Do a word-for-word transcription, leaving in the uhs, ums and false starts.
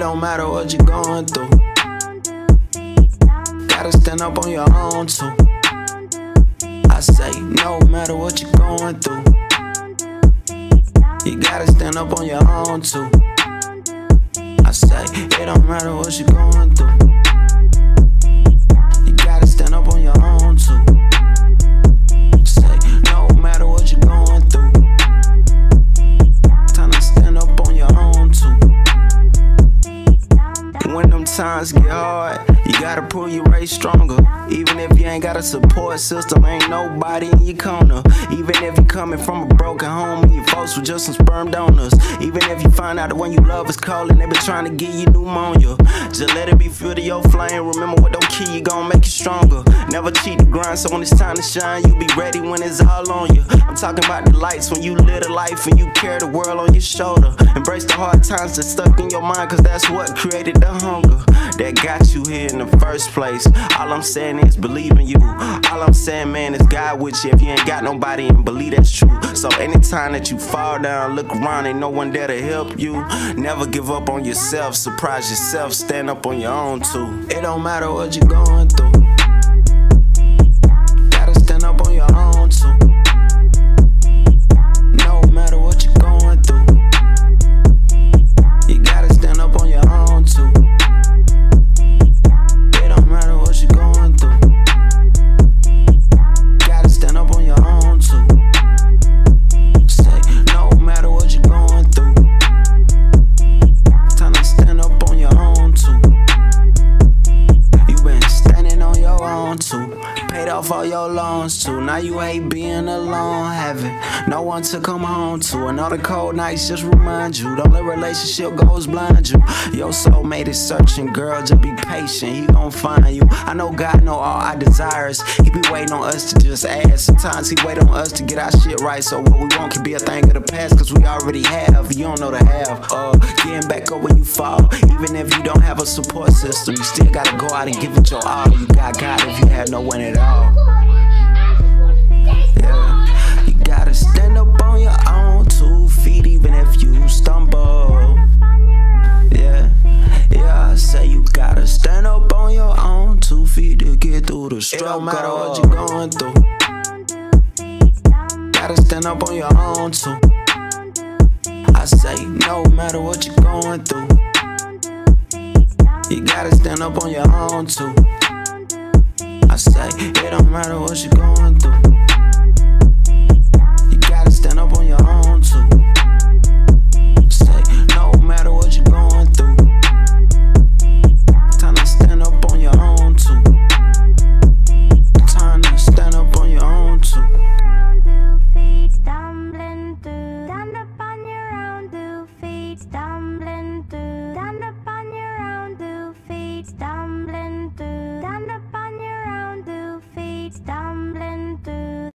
don't matter what you're going through. Gotta stand up on your own too. I say, no matter what you're going through, you gotta stand up on your own too. I say, it don't matter what you're going through, you gotta stand up on your own too. Say, no matter what you're going through, time to stand up on your own too. When them times get hard, you gotta prove you right stronger. Even if you ain't got a support system, ain't nobody in your corner. Even if you coming from a broken home and your folks were just some sperm donors. Even if you find out the one you love is cold and they been trying to give you pneumonia, just let it be fuel to your flame. Remember what don't kill you, gon' make you stronger. Never cheat the grind, so when it's time to shine, you be ready when it's all on you. I'm talking about the lights when you live a life and you carry the world on your shoulder. Embrace the hard times that's stuck in your mind, cause that's what created the hunger that got you here in the first place. All I'm saying is believe in you. All I'm saying, man, is God with you if you ain't got nobody and believe that's true. So anytime that you fall down, look around, ain't no one there to help you. Never give up on yourself, surprise yourself, stand up on your own too. It don't matter what you're going through, gotta stand up on your own too. No matter what you're going through, you gotta stand up on your own too. It don't matter what you're going through, gotta stand up on your own too. Say, no matter what you're going through, time to stand up on your own too. You been standing on your own too, paid off all your loans too. Now you hate being alone, having no one to come home to. Another cold nights just remind you, don't let relationship goals blind you. Your soulmate is searching, girl, just be patient, he gon' find you. I know God know all our desires, he be waiting on us to just ask. Sometimes he wait on us to get our shit right, so what we want can be a thing of the past, cause we already have, you don't know the have. Uh, getting back up when you fall, even if you don't have a support system, you still gotta go out and give it your all. You got God if you have no one at all. Yeah, you gotta stand up on your own two feet, even if you stumble. Yeah, yeah, I say you gotta stand up on your own two feet to get through the struggle. It don't matter what you're going through, gotta stand up on your own too. I say, no matter what you're going through, you gotta stand up on your own too. I say, it don't matter what you're going through.